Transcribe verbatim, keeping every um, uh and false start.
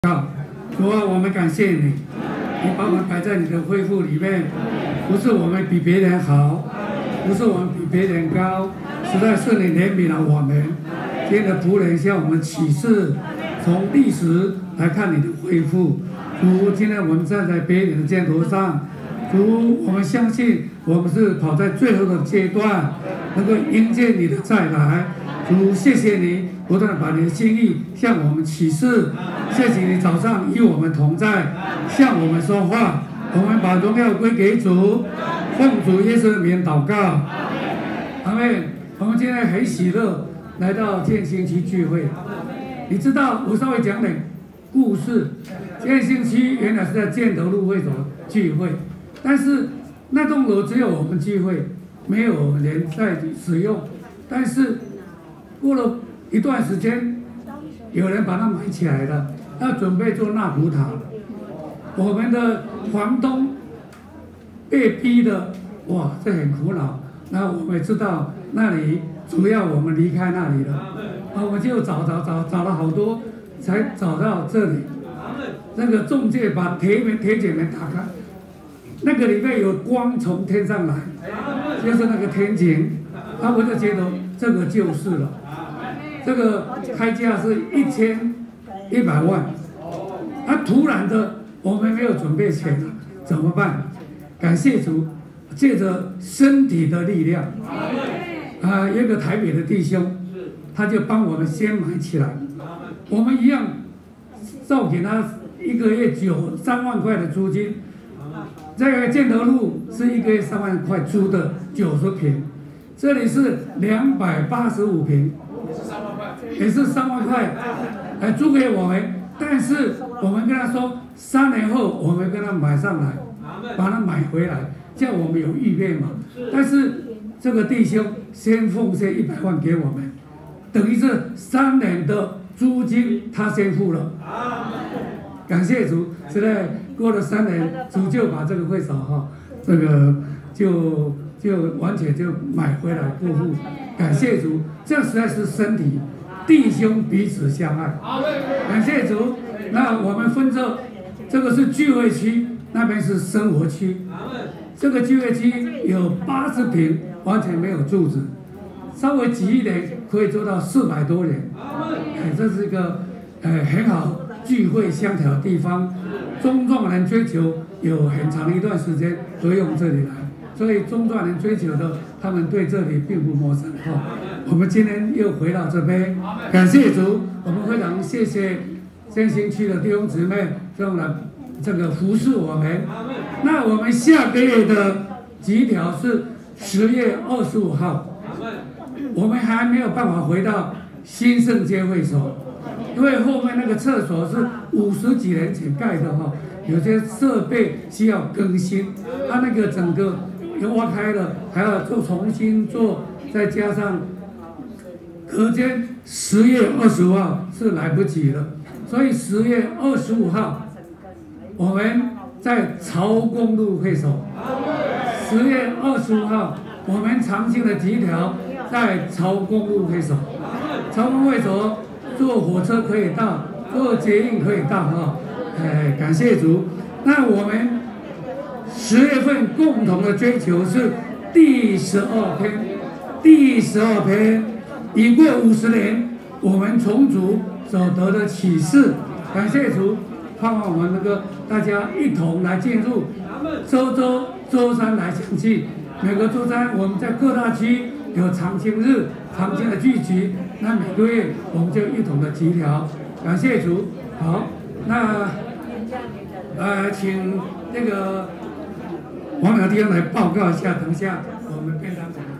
主啊，我们感谢你，你把我们摆在你的恢复里面，不是我们比别人好，不是我们比别人高，实在是你怜悯了我们。今天的仆人向我们启示，从历史来看你的恢复。主，今天我们站在别人的肩头上，主，我们相信我们是跑在最后的阶段，能够迎接你的再来。主，谢谢你不断把你的心意向我们启示，谢谢你早上与我们同在，向我们说话。我们把荣耀归给主，奉主耶稣的名祷告。阿们。我们今天很喜乐来到建新区聚会。你知道，我稍微讲点故事。建新区原来是在建德路会所聚会，但是那栋楼只有我们聚会，没有人在使用。但是过了一段时间，有人把它买起来了，要准备做纳古塔。我们的房东被逼的，哇，这很苦恼。那我们也知道那里主要我们离开那里了，啊，我们就找找找找了好多，才找到这里。那个中介把铁门铁卷门打开，那个里面有光从天上来，就是那个天井。啊，我就觉得这个就是了。这个开价是一千一百万，啊，突然的我们没有准备钱了，怎么办？感谢主，借着身体的力量，啊，有一个台北的弟兄，他就帮我们先买起来，我们一样照给他一个月九三万块的租金，这个建德路是一个月三万块租的九十平，这里是两百八十五平。也是三万块，来租给我们，但是我们跟他说，三年后我们跟他买上来，把它买回来，这样我们有预备嘛。但是这个弟兄先奉献一百万给我们，等于是三年的租金他先付了。感谢主，现在过了三年，主就把这个会所哈，这个就就完全就买回来过户。感谢主，这样实在是身体。弟兄彼此相爱，感谢主。那我们分这，这个是聚会区，那边是生活区。这个聚会区有八十平，完全没有柱子，稍微挤一点可以做到四百多人。哎，这是一个呃很好聚会相调的地方。中壮人追求有很长一段时间都用这里来。所以中壮人追求的，他们对这里并不陌生哈。我们今天又回到这边，感谢主，我们非常谢谢建新区的弟兄姊妹这样的这个服侍我们。那我们下个月的集条是十月二十五号，我们还没有办法回到新圣街会所，因为后面那个厕所是五十几年前盖的哈，有些设备需要更新，它那个整个。又挖开了，还要做重新做，再加上隔间十月二十五号是来不及了，所以十月二十五号我们在曹公路会所，十月二十五号我们长兴的集条在曹公路会所，曹公会所坐火车可以到，坐捷运可以到哈，哎，感谢主。那我们。十月份共同的追求是第十二篇，第十二篇已过五十年，我们重组所得的启示，感谢主，盼望我们能够大家一同来进入周周周三来相聚。每个周三我们在各大区有长青日、长青的聚集，那每个月我们就一同的集条，感谢主。好，那呃，请那个。王老弟兄来报告一下，等一下我们便当。